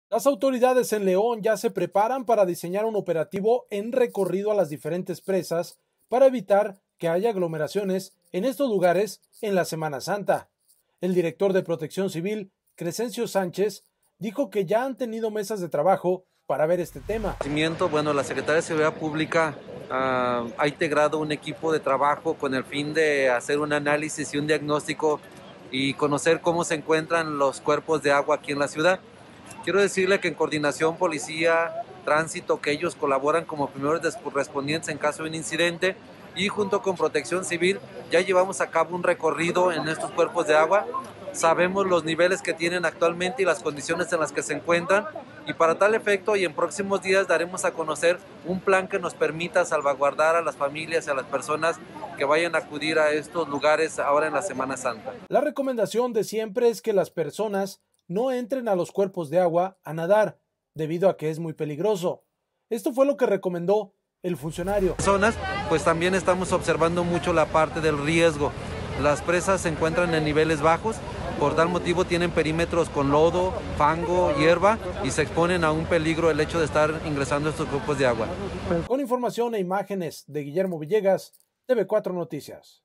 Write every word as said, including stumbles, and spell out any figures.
Las autoridades en León ya se preparan para diseñar un operativo en recorrido a las diferentes presas para evitar que haya aglomeraciones en estos lugares en la Semana Santa. El director de Protección Civil, Crescencio Sánchez, dijo que ya han tenido mesas de trabajo para ver este tema. Bueno, la Secretaría de Seguridad Pública uh, ha integrado un equipo de trabajo con el fin de hacer un análisis y un diagnóstico y conocer cómo se encuentran los cuerpos de agua aquí en la ciudad. Quiero decirle que en coordinación policía, tránsito, que ellos colaboran como primeros respondientes en caso de un incidente, y junto con Protección Civil ya llevamos a cabo un recorrido en estos cuerpos de agua. Sabemos los niveles que tienen actualmente y las condiciones en las que se encuentran, y para tal efecto y en próximos días daremos a conocer un plan que nos permita salvaguardar a las familias y a las personas que vayan a acudir a estos lugares ahora en la Semana Santa. La recomendación de siempre es que las personas no entren a los cuerpos de agua a nadar, debido a que es muy peligroso. Esto fue lo que recomendó el funcionario. Personas, pues también estamos observando mucho la parte del riesgo. Las presas se encuentran en niveles bajos, por tal motivo tienen perímetros con lodo, fango, hierba, y se exponen a un peligro el hecho de estar ingresando a estos cuerpos de agua. Con información e imágenes de Guillermo Villegas, T V cuatro Noticias.